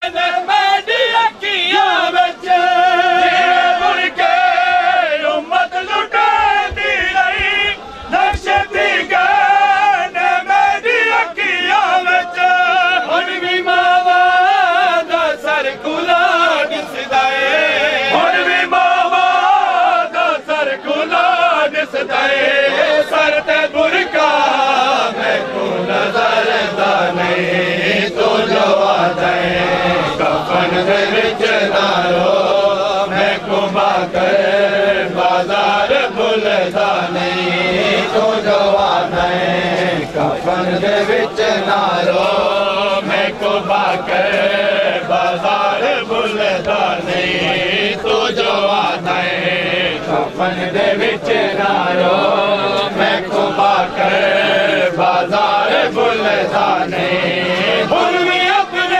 बाजार भुलदा नहीं तो जवान कफन दे विच ना रो मैं को बाकर बाजार भुलदा नहीं तो जवान कफन दे विच ना रो मैं को बाकर बाजार भुलदा नहीं हुण भी अपने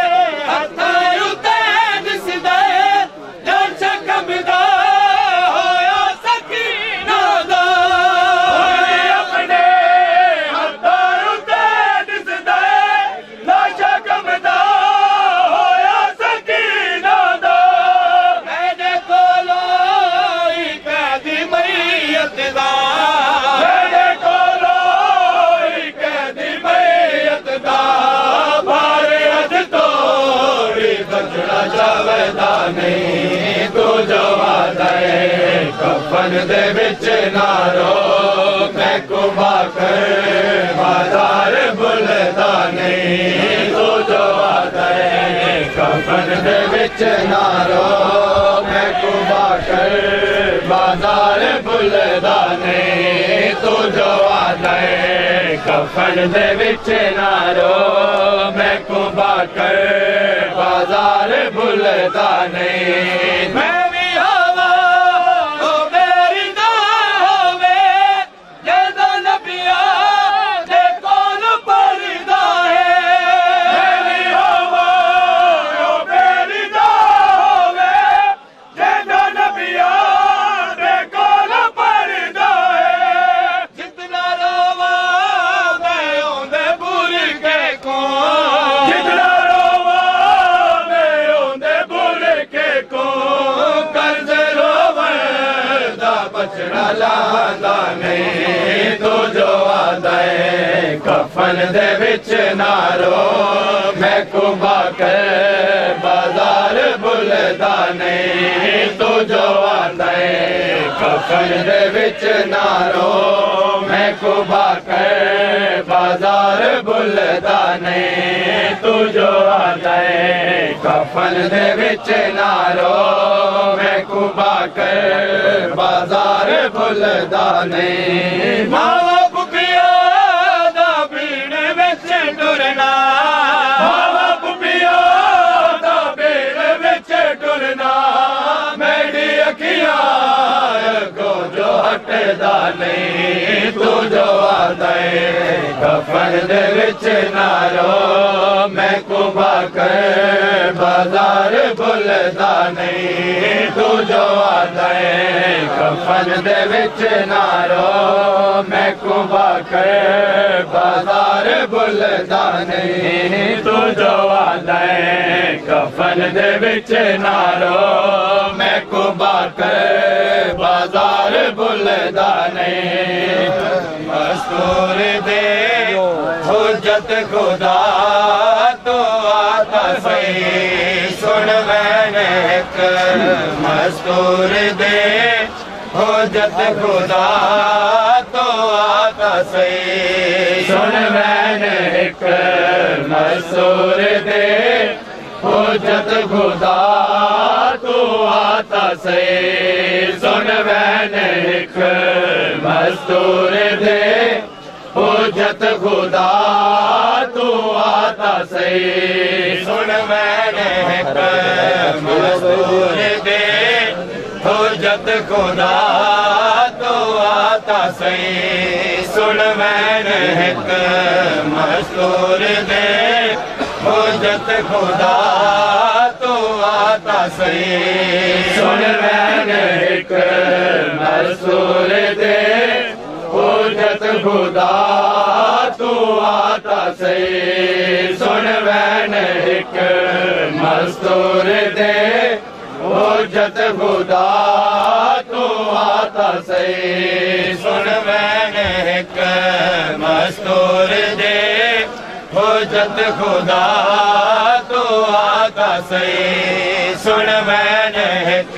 नहीं तो जवान कफन दे विच ना रो मैं को बाकर बाजार भुलदा नहीं तो जवान कफन दे विच ना रो मैं को बाकर बाजार भुलदा नहीं तो जवान कफन दे विच ना रो मैं को बाकर बाजार भुलदा नहीं मैं भी होवा ओ मेरी ना होवे जदो नबिया दे कोल परदा है मैं भी होवा ओ मेरी ना होवे जदो नबिया दे कोल परदा है जितना रोवा मैं ओंदे बुरके को लादा नहीं तो जवान कफन दे विच ना रो मैं को बाकर बाजार भुलदा नहीं तो जवान कफन दे विच ना रो मैं को बाकर बाजार भुलदा नहीं तो जवान कफन दे विच ना रो मैं को बाकर बाजार भुलदा नहीं मावा पुपिया दा पीने विच टुरना मावा पुपिया दा पीने विच टुरना मेरी अखियां को जो हटदा नहीं तू जो आदा कफन दे विच ना रो मैं को बाकर बाजार भुलदा नहीं तू जो आदा कफन दे विच ना रो मैं को बाकर बाजार भुलदा नहीं तू जो आदा कफन दे विच ना रो मैं को बाकर बाजार भुलदा नहीं मस्तूर दे हुज्जत खुदा तो आता सही सुन मैंने एक मस्तूर दे हुज्जत खुदा तो आता सही सुन मैंने एक मस्तूर दे हुज्जत खुदा तो आता सही सुन मैंने एक मस्तूर दे हुज्जत खुदा तो आता सही सुन मैंने एक मस्तूर दे हुज्जत खुदा तो आता सही सुन मैंने एक मस्तूर दे हुज्जत खुदा तो आता सही सुन मैंने एक मस्तूर दे हुज्जत खुदा तो आता सही सुन मैंने एक मस्तूर दे हुज्जत खुदा तू आता सही सुन मैंने एक मस्तूर दे हुज्जत खुदा तू आता सही सुन मैंने एक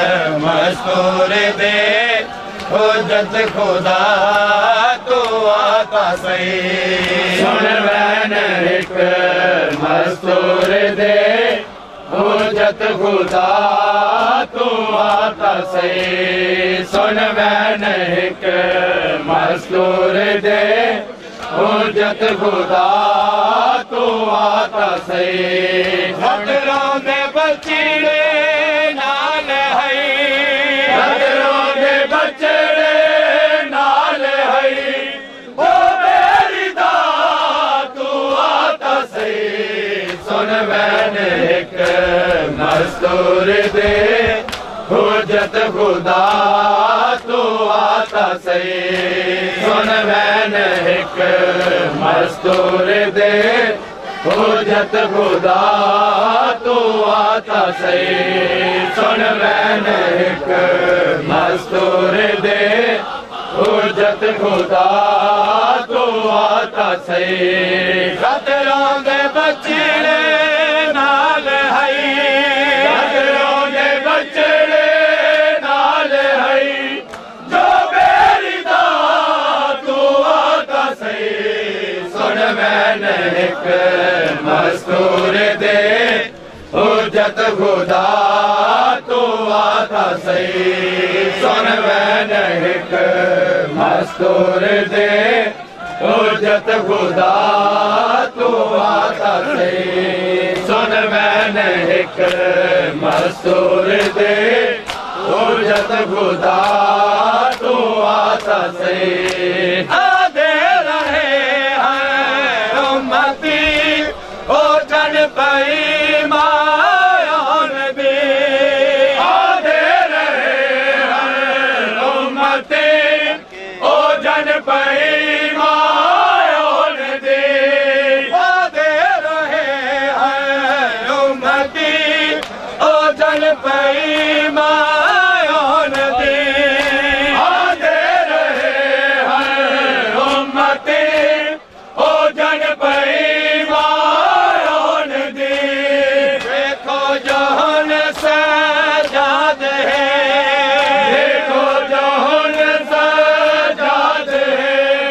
मस्तूर दे हुज्जत खुदा तू आता सही सुन मैंने एक मस्तूर दे हुज्जत खुदा तू आता सही सुन मैंने एक मस्तूर दे हुज्जत खुदा तू आता सही खतरों दे बचड़े नाल है खतरों दे बचड़े नाल है ओ मेरी दा तू आता सही सुन मैंने एक मस्तूर दे हुज्जत खुदा तू आता सही सुन मैंने एक मस्तूर दे हुज्जत खुदा तू आता सही सुन मैंने एक मस्तूर दे हुज्जत खुदा तू आता सही खतरों दे बचड़े नाल है खतरों दे बचड़े नाल है जो मेरी दा तू आता सही सुन मैंने एक मस्तूर दे हुज्जत खुदा तू आता सही सुन मैंने एक मस्तूर दे हुज्जत खुदा तू आता सही सुन मैंने एक मस्तूर दे हुज्जत खुदा तू आता सही आदे रहे हैं उम्मती ओ जन पई मायान भी आदे रहे हैं उम्मती ओ जन पई मायान दी आदे रहे हैं उम्मती ओ जन पई मायान दी आदे रहे हैं उम्मती ओ जन पई मायान दी देखो जहान सजाद है देखो जहान सजाद है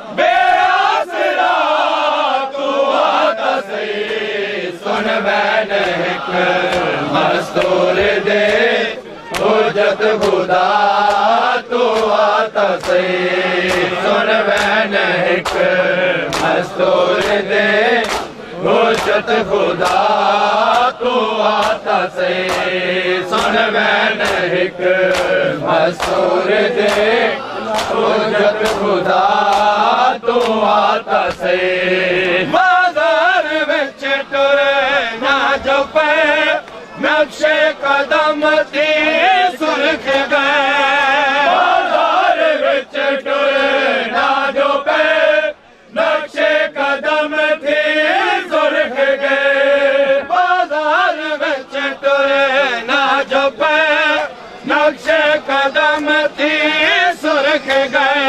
बेआसरा तू आता सही सुन मैंने एक मस्तूर दे हुज्जत खुदा तू आता सही सुन मैंने एक मस्तूर दे हुज्जत खुदा तू आता सही सुन मैंने एक मस्तूर दे हुज्जत खुदा तू आता सही बाजार विच टुरे ना जो पे नक्शे कदम थी सुर्ख गए बाजार विच टुरे ना जो पे नक्शे कदम थी सुर्ख गए बाजार विच टुरे ना जो पे नक्शे कदम थी सुर्ख गए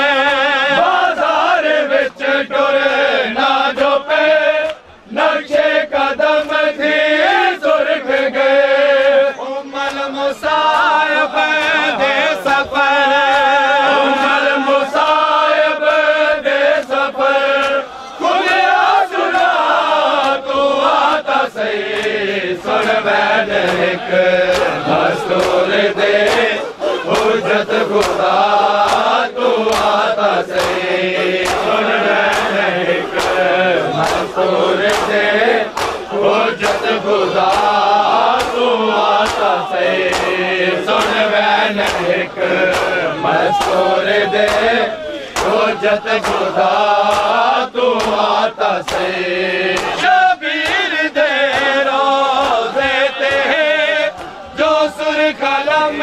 बाजार विच टुरे ना जो पे नक्शे कदम थी सुर्ख गए उमल मुसायब दे सफर उमल मुसायब दे सफर खुदा सुना तू आता सही सुन मैंने एक मस्तूर दे हुज्जत खुदा तू आता सही सुन मैंने एक मस्तूर दे हुज्जत खुदा तू आता सही सुन मैंने एक मस्तूर दे हुज्जत खुदा तू आता सही शबीर दे रोज़े ते जो सुर्ख कलम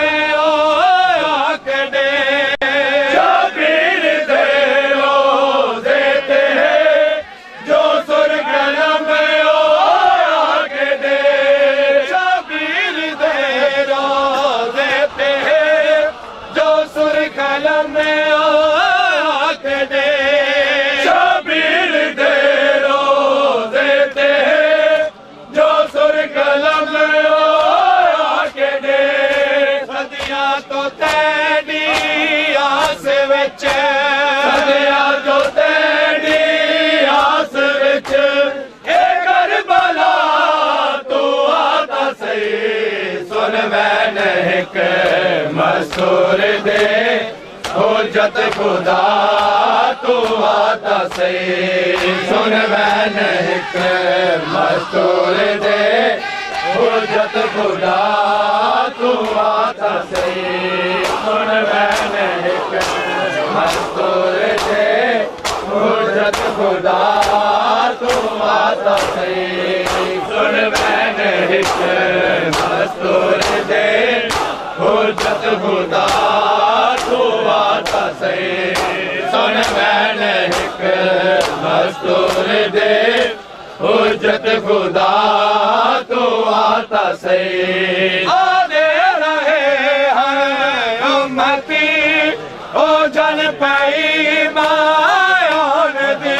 आकड़े शबीर दे रोज़े ते जो सुर्ख कलम आकड़े कलम आके दे, शबीर दे रोज़े ते जो सुर कलम आके दे, सदियां तो तेरी आस विच, सदियां तो तेरी आस विच करबला तू आता सही, सुन मैंने एक मसूर दे हुज्जत खुदा तू आता सही, सुन मैंने एक मसूर दे हुज्जत खुदा तू आता सही, सुन मैंने एक मसूर दे हुज्जत खुदा तू आता सही, सुन मैंने एक मसूर दे हुज्जत खुदा तू आता सही, सुन मैंने एक मसूर दे हुज्जत खुदा तू आता सही। आने रहे हैं उम्मती ओ जन पाई मायोन दी,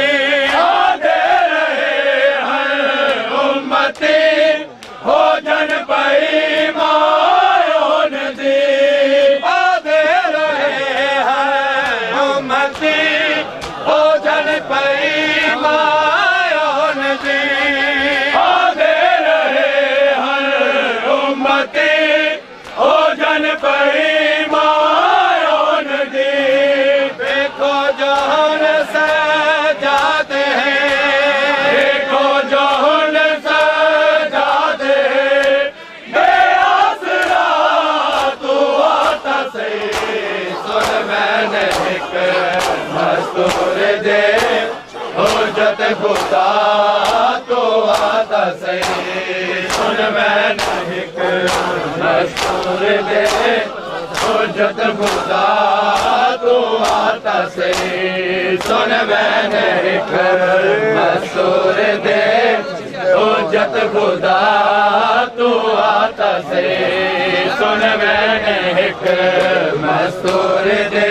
आने रहे हैं उम्मती ओ जन पाई मायोन दी, आने रहे हैं उम्मती ओ जन पाई मायोन दी, आने रहे हैं उम्मती ओ जन पाई मायोन दी, देखो जहान सजाते हैं, देखो जहान सजाते हैं, बेआसरा तू आता सही, सुन मैंने एक मसूर दे हुज्जत खुदा तू आता सही, सुन मैंने एक मसूर दे हुज्जत खुदा तू आता सही, सुन मैंने एक मसूर दे हुज्जत खुदा तू आता सही, सुन मैंने एक मसूर दे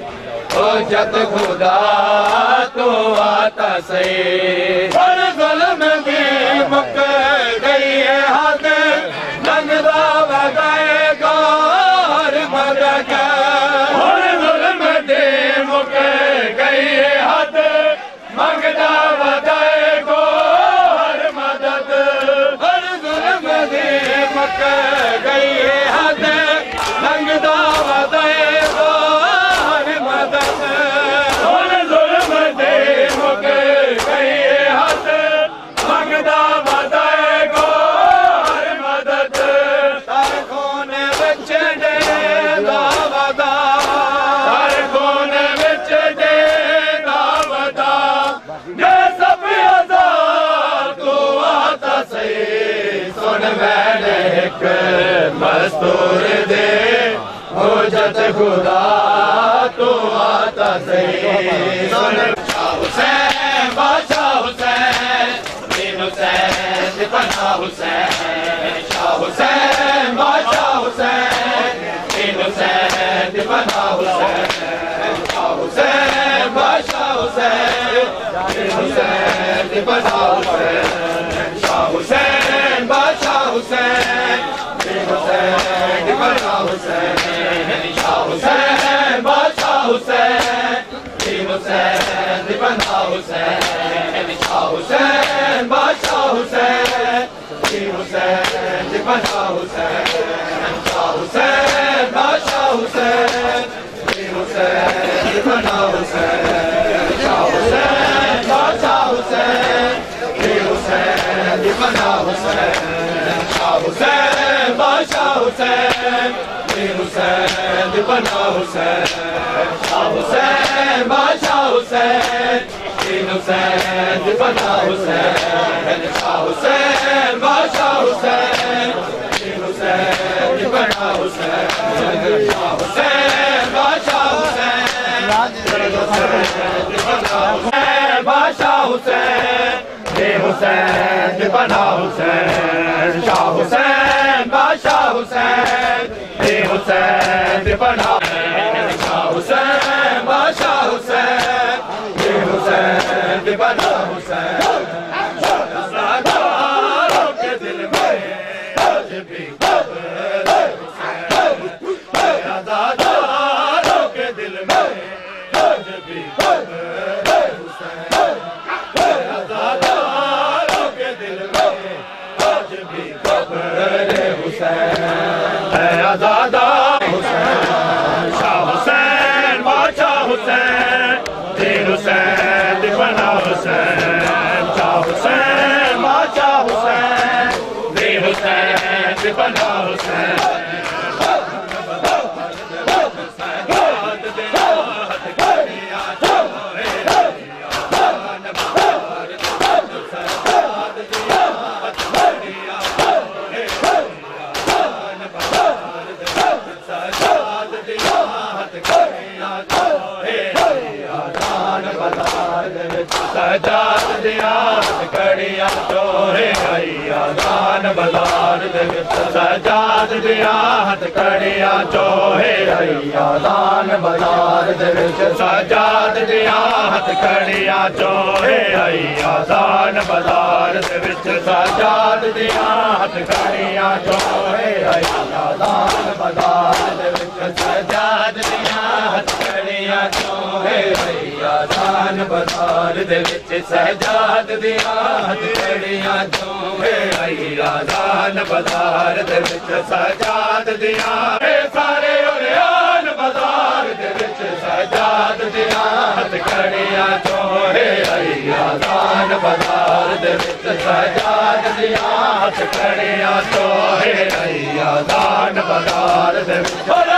हुज्जत खुदा तू आता सही। हर ज़ुल्म की मुक गई है हद, लंघदा वगाएगा हर मदद, हर ज़ुल्म दे मुक गई है हद, मंगदा वगाएगा हर मदद, हर ज़ुल्म दे मुक गई है हद, लंघदा वगाएगा हर मदद, हर ज़ुल्म दे मुक गई है हद, मंगदा वगाएगा हर मदद, हर खून विच डेदा वदा, हर खून विच डेदा वदा, जे सब आज़ाद तू आता सही, सुन मैंने एक मसूर दे हुज्जत खुदा तू आता सही, सुन हुसैन बादशाह हुसैन बिन हुसैन दीवाना हुसैन, शाह हुसैन बादशाह हुसैन बिन हुसैन दीवाना हुसैन, शाह हुसैन बादशाह हुसैन बिन हुसैन दीवाना हुसैन, शाह हुसैन बादशाह हुसैन बिन हुसैन दीवाना हुसैन, शाह हुसैन बादशाह हुसैन बिन हुसैन दीवाना हुसैन, शाह हुसैन बादशाह हुसैन बिन हुसैन दीवाना हुसैन, शाह हुसैन बादशाह हुसैन बिन हुसैन दीवाना हुसैन, शाह हुसैन बादशाह हुसैन बिन हुसैन दीवाना हुसैन, शाह हुसैन बादशाह हुसैन बिन हुसैन दीवाना हुसैन, शाह हुसैन बादशाह हुसैन बिन हुसैन दीवाना हुसैन, शाह हुसैन बादशाह हुसैन बिन हुसैन दीवाना हुसैन, शाह हुसैन बादशाह हुसैन बिन हुसैन दीवाना हुसैन, बादशाह हुसैन बिन हुसैन दीवाना हुसैन, शाह हुसैन बादशाह हुसैन बिन हुसैन दीवाना हुसैन, शाह के दिल में आज भी कब्र हुसैन, अज़ादारों के दिल में आज भी कब्र हुसैन, अज़ादारों के दिल में आज भी कब्र हुसैन, अज़ादा हुसैन, शाह हुसैन, बादशाह हुसैन, दीन हुसैन, दीवाना हुसैन, शाह हुसैन, बादशाह हुसैन, दीन हुसैन, दीवाना हुसैन, सजाद दिया हथकड़ियां चोहे अज़ान बाज़ार दे विच, सजाद दिया हथकड़ियां चोहे अज़ान बाज़ार दे विच, सजाद दिया हथकड़ियां चोहे अज़ान बाज़ार दे विच, सजाद दिया हथकड़ियां चोहे अज़ान बाज़ार दे विच, सजाद दिया हथकड़ियां चोहे अज़ान बाज़ार दे विच, सजाद दिया हथकड़ियां चोहे अज़ान बाज़ार दे विच, सजाद दिया सारे उरियान बाज़ार दे विच, सजाद दिया हथकड़ियां चोहे अज़ान बाज़ार दे विच, सजाद दिया हथकड़ियां चोहे अज़ान बाज़ार दे विच,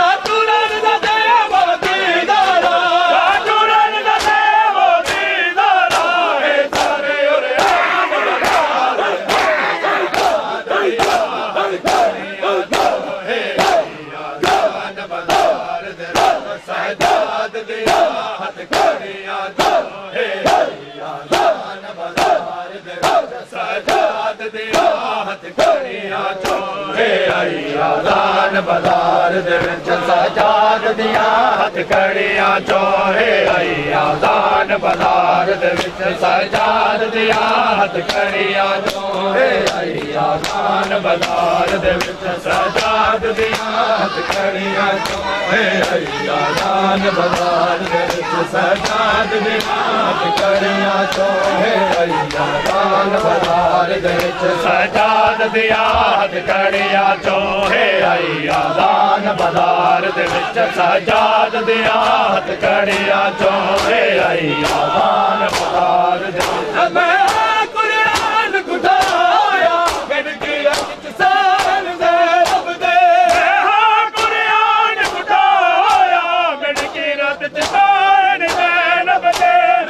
अज़ान बाज़ार दे विच, सजाद दिया हथकड़ियां चोहे अज़ान बाज़ार दे विच, सजाद दिया हथकड़ियां चोहे अज़ान बाज़ार दे विच, सजाद दिया हथकड़ियां चोहे अज़ान बाज़ार दे विच, सजाद दिया हथकड़ियां चोहे अज़ान बाज़ार दे विच, सजाद दिया हथकड़ियां चोहे अज़ान बाज़ार दे विच, सजाद दिया हथकड़ियां चोहे अज़ान बाज़ार दे विच, मैं कुरान कुठाया गड़ गिरा सान ज़ैनब दे, मैं कुरान कुठाया गड़ गिरा सान ज़ैनब दे,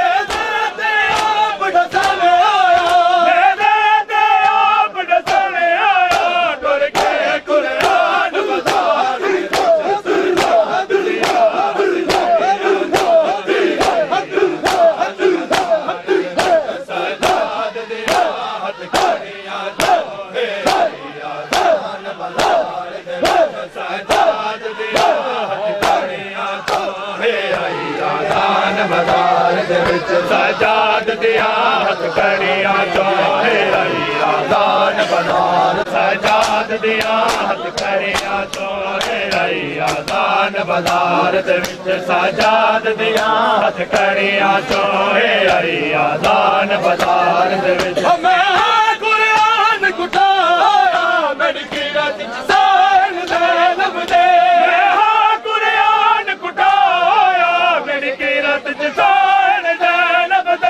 सजाद दिया हथकड़ियां चोहे अज़ान बाज़ार, सजाद दिया हथकड़ियां चोहे अज़ान बाज़ार दे विच, सजाद दिया हथकड़ियां चोहे अज़ान बाज़ार दे विच, मैं कुरान कुठाया गड़ गिरा सान ज़ैनब दे, मैं कुरान कुठाया गड़ गिरा सान ज़ैनब दे,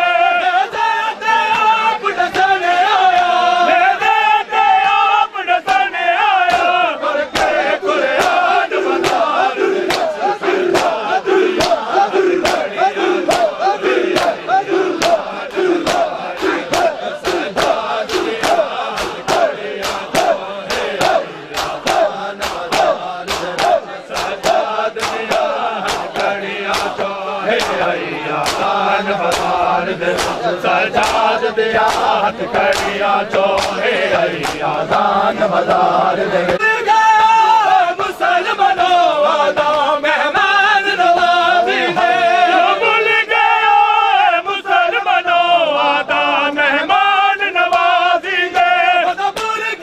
सजाद दिया हथकड़ियां चोहे अज़ान बाज़ार दे विच, मुसलमानों आदा मेहमान नवाज़ी दे, भुल गया मुसलमानों आदा मेहमान नवाज़ी दे, भुल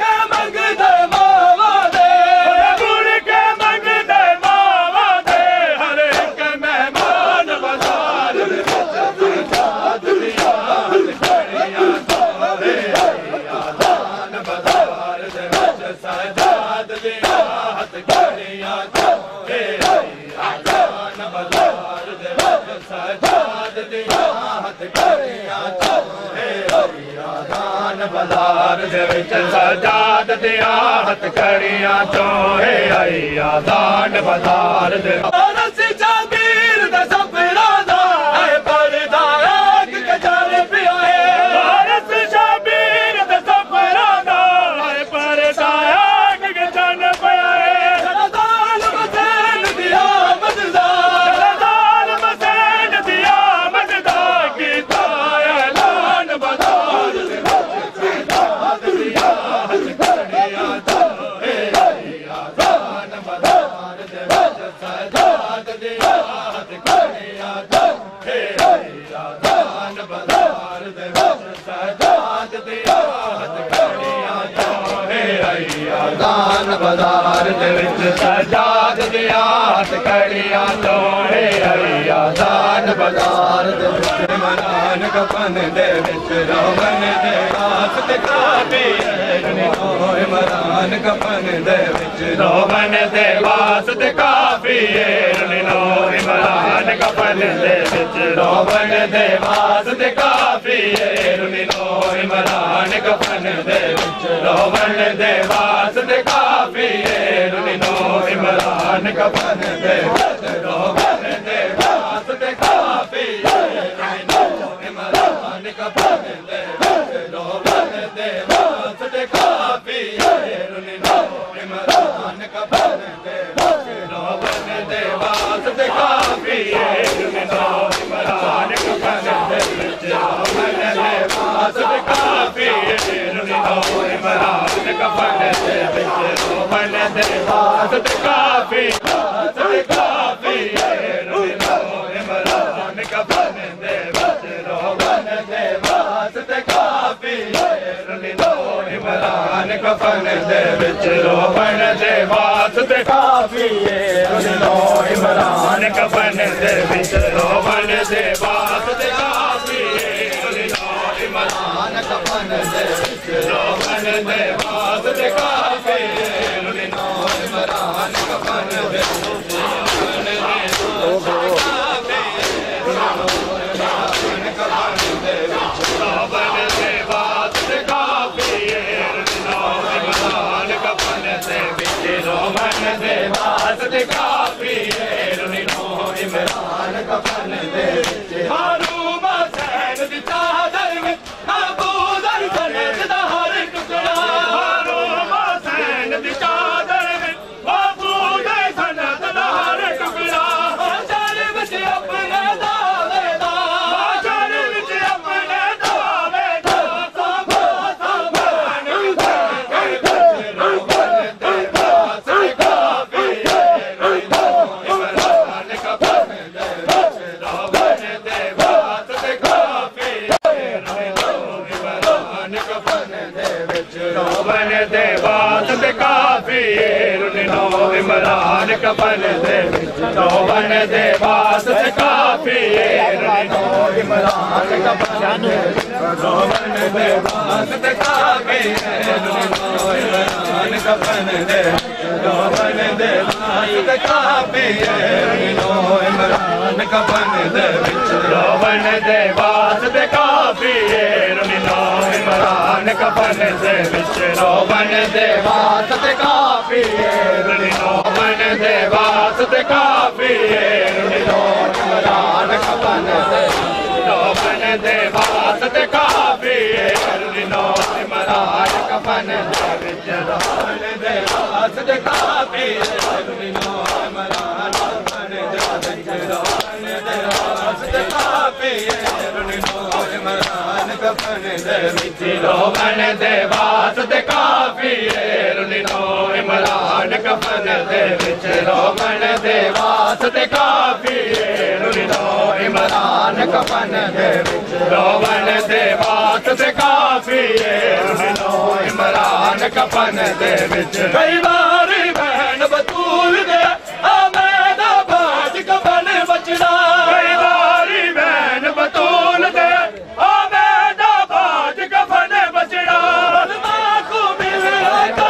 दे विच सजाद दिया हथकड़ियां चोहे आजान बाजार दे विच सजाद दिया हथकड़ियां चोहे आजान बाजार दे विच सजाद दिया हथकड़ियां चोहे आजान बाजार दे रस्सी जाबीर दा सफरा दा है पर्दा आग कजर पिया है रस्सी जाबीर दा सफरा दा है पर्दा आग कजर पिया है दाल मसन दिया मजदा दाल मसन दिया मजदा कीता ऐलान बाजार दे सजाद दिया हथकड़ियां चोहे आजान बाजार दे विच सजाद दिया हथकड़ियां चोहे आजान बाजार दे विच सजाद दिया हथकड़ियां चोहे आजान बाजार दे विच सजाद दिया हथकड़ियां चोहे आजान बाजार दे विच मरान कफन दे विच रोवन दे वास्ते काफी होए मरान कफन दे विच रोवन दे वास्ते काफी होए मरान कफन दे विच रोवन दे वास्ते काफी होए मरान कफन दे विच रोवन दे वास्ते काफी होए मरान कफन दे विच रोवन दे वास्ते काफी होए मरान कफन दे विच रोवन दे वास्ते काफी होए मरान कफन दे विच रोवन दे वास्ते काफी होए मरान कफन दे विच रोवन दे वास्ते काफी होए मरान कफन दे विच रोवन दे वास्ते काफी वास्ते काफी होए मरान कफन दे विच रोवन दे वास्ते काफी होए मरान कफन दे विच रोवन दे वास्ते काफी होए मरान कफन दे विच रोवन दे वास्ते काफी होए मरान कफन दे विच रोवन दे वास्ते काफी होए मरान कफन दे रोवन दे वास्ते काफी होए मरान कफन दे विच मारूम हुसैन दी चादर विच अबू दर सनद दा हर टुकड़ा मारूम हुसैन दी चादर विच अबू दर सनद दा हर टुकड़ा चल विच अपने दावेदार चल विच अपने दावेदार साबा साबान रोवन दे वास्ते काफी होए मरान कफन दे विच रोवन दे वास्ते काफी होए मरान कफन दे रोवन दे वास्ते काफी होए मरान कफन दे रोवन दे वास्ते काफी होए मरान कफन दे विच रोवन दे वास्ते काफी होए मरान कफन दे विच रोवन दे वास्ते काफी रोवन दे वास्ते काफी होए मरान कफन दे रोवन दे वास्ते काफी होए मरान कफन दे विच रोवन दे वास्ते काफी होए मरान कफन दे विच रोवन दे वास्ते काफी होए मरान कफन दे विच रोवन दे वास्ते काफी होए मरान कफन दे विच रोवन दे वास्ते काफी होए मरान कफन दे विच रोवन दे वास्ते काफी होए मरान कफन दे विच कई बार बहन बतूल दे आमेदा बाज कफन बचड़ा कई बार बहन बतूल दे आमेदा बाज कफन बचड़ा को मिल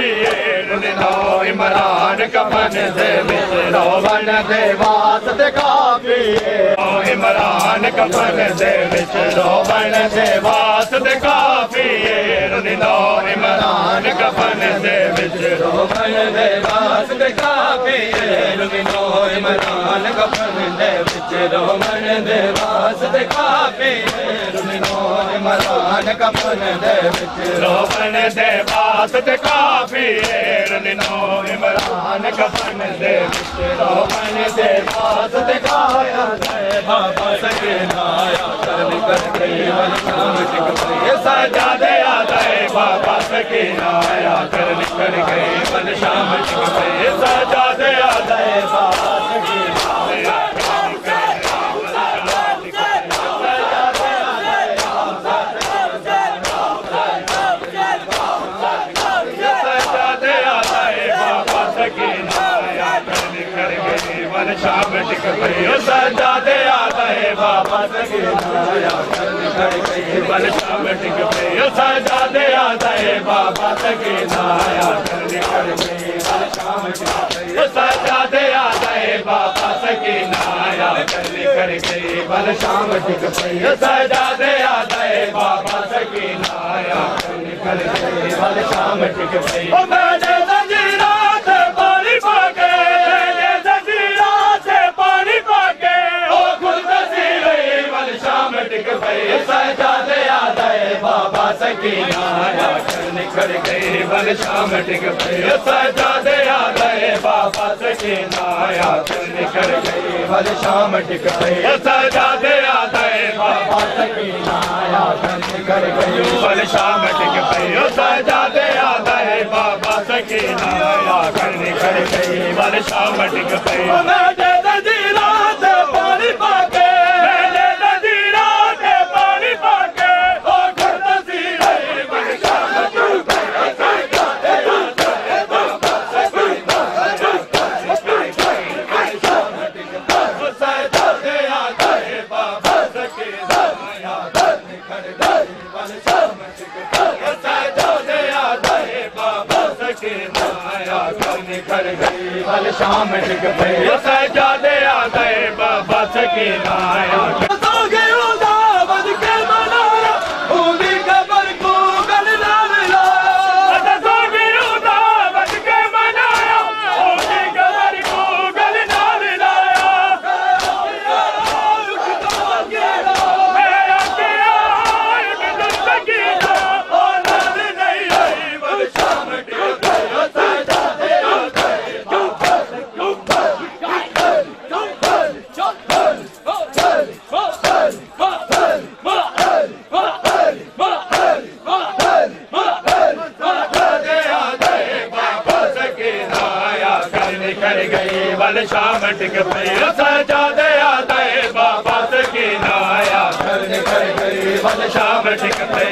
नो इमरान कफन दे विच रोवन दे वास्ते काफी इमरान कफन दे विच रोवन दे वास्ते काफी नो इमरान कफन दे विच रोवन दे वास्ते काफी नो इमरान कफन दे विच रोवन दे वास्ते काफी नो इमरान कफन दे विच रोवन दे वास्ते काफी नो इमरान कफन दे विच रोवन दे वास्ते काया बाबा सकीना आया करनी कर गई वल शाम टिक गई सजा दे आए बाबा सकीना आया करनी कर गई वल शाम टिक गई सजा दे आए बाबा सकीना आया शाम टिक गई सजा दे आए बाबा सकीना आया करनी कर गई वल शाम टिक गई सजा दे आए बाबा सकीना आया करनी कर गई वल शाम टिक गई सजा दे आए बाबा सकीना आया करनी कर गई वल शाम टिक गई सजा दे आए बाबा सकीना आया करनी कर गई वल शाम टिक गई मैंने जंजीरा से पानी पाके सजा दे आए बाबा सकीना आया करनी कर गई वल शाम टिक गई सजा दे आए बाबा सकीना आया करनी कर गई वल शाम टिक गई सजा दे आए बाबा सकीना आया करनी कर गई वल शाम टिक गई सजा दे आए बाबा सकीना आया करनी कर गई वल शाम टिक गई पानी पाके वल शाम टिक गई सजा दे आए बाबा सकीना आया वल शाम टिक गई सजा दे आए बाबा सकीना आया करनी कर गई वल शाम टिक गई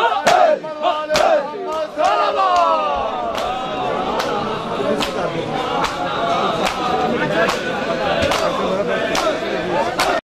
Thank you.